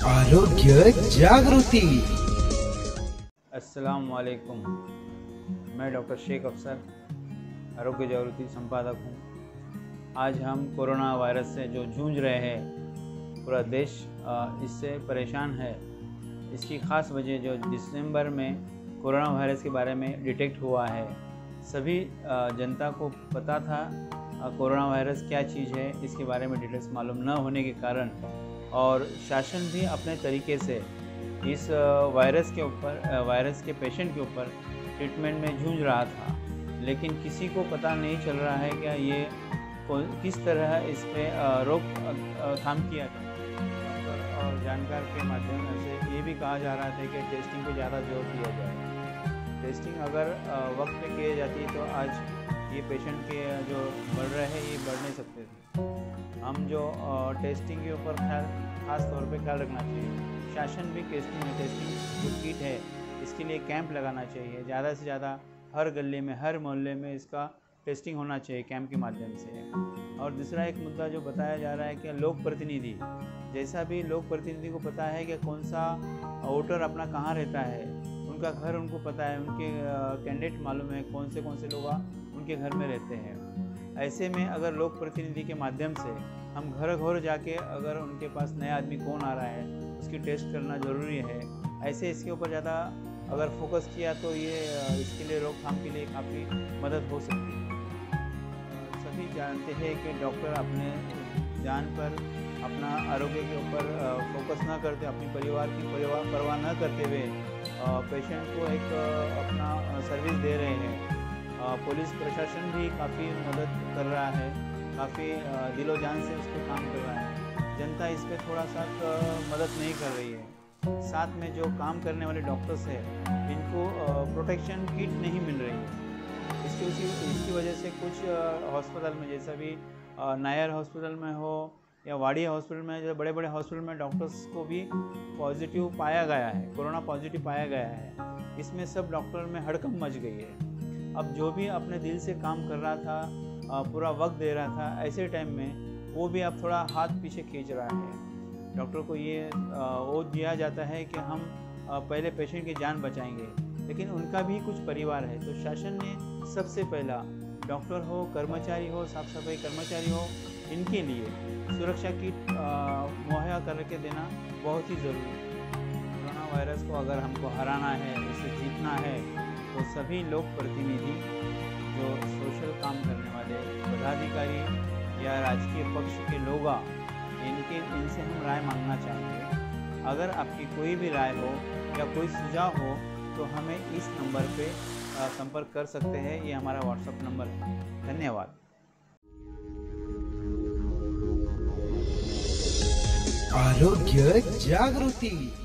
आरोग्य जागृति। अस्सलाम वालेकुम। मैं डॉक्टर शेख अफसर आरोग्य जागृति संपादक हूँ। आज हम कोरोना वायरस से जो जूझ रहे हैं, पूरा देश इससे परेशान है। इसकी ख़ास वजह जो दिसंबर में कोरोना वायरस के बारे में डिटेक्ट हुआ है, सभी जनता को पता था कोरोना वायरस क्या चीज़ है, इसके बारे में डिटेल्स मालूम न होने के कारण, और शासन भी अपने तरीके से इस वायरस के पेशेंट के ऊपर ट्रीटमेंट में जूझ रहा था, लेकिन किसी को पता नहीं चल रहा है कि ये किस तरह इस पर रोकथाम किया जाए। और जानकार के माध्यम से ये भी कहा जा रहा था कि टेस्टिंग पे ज़्यादा जोर दिया जाए। टेस्टिंग अगर वक्त पे की जाती तो आज ये पेशेंट के जो बढ़ रहे हैं ये बढ़ नहीं सकते थे। हम जो टेस्टिंग के ऊपर खास तौर पे ख्याल रखना चाहिए। शासन भी टेस्टिंग जो किट है इसके लिए कैंप लगाना चाहिए। ज़्यादा से ज़्यादा हर गली में, हर मोहल्ले में इसका टेस्टिंग होना चाहिए कैंप के माध्यम से। और दूसरा एक मुद्दा जो बताया जा रहा है कि लोक प्रतिनिधि, जैसा भी लोक प्रतिनिधि को पता है कि कौन सा वोटर अपना कहाँ रहता है, उनका घर उनको पता है, उनके कैंडिडेट मालूम है, कौन से लोग उनके घर में रहते हैं। ऐसे में अगर लोक प्रतिनिधि के माध्यम से हम घर घर जाके अगर उनके पास नया आदमी कौन आ रहा है उसकी टेस्ट करना ज़रूरी है। ऐसे इसके ऊपर ज़्यादा अगर फोकस किया तो ये इसके लिए रोकथाम के लिए काफ़ी मदद हो सकती है। सभी जानते हैं कि डॉक्टर अपने जान पर, अपना आरोग्य के ऊपर फोकस ना करते, अपने परिवार की परवाह न करते हुए पेशेंट को एक अपना सर्विस दे रहे हैं। पुलिस प्रशासन भी काफ़ी मदद कर रहा है, काफ़ी दिलो जान से उस पर काम कर रहा है। जनता इस पर थोड़ा सा मदद नहीं कर रही है। साथ में जो काम करने वाले डॉक्टर्स हैं इनको प्रोटेक्शन किट नहीं मिल रही है। इसकी वजह से कुछ हॉस्पिटल में, जैसा भी नायर हॉस्पिटल में हो या वाड़िया हॉस्पिटल में, जो बड़े बड़े हॉस्पिटल में डॉक्टर्स को भी पॉजिटिव पाया गया है, कोरोना पॉजिटिव पाया गया है। इसमें सब डॉक्टर में हड़कंप मच गई है। अब जो भी अपने दिल से काम कर रहा था, पूरा वक्त दे रहा था, ऐसे टाइम में वो भी अब थोड़ा हाथ पीछे खींच रहा है। डॉक्टर को ये वो दिया जाता है कि हम पहले पेशेंट की जान बचाएंगे, लेकिन उनका भी कुछ परिवार है। तो शासन ने सबसे पहला डॉक्टर हो, कर्मचारी हो, साफ सफाई कर्मचारी हो, इनके लिए सुरक्षा किट मुहैया करके देना बहुत ही ज़रूरी है। कोरोना वायरस को अगर हमको हराना है, इसे जीतना है, तो सभी लोक प्रतिनिधि जो सोशल काम करने वाले पदाधिकारी या राजकीय पक्ष के लोग, इनसे हम राय मांगना चाहेंगे। अगर आपकी कोई भी राय हो या कोई सुझाव हो तो हमें इस नंबर पे संपर्क कर सकते हैं। ये हमारा व्हाट्सएप नंबर है। धन्यवाद। आरोग्य जागृति।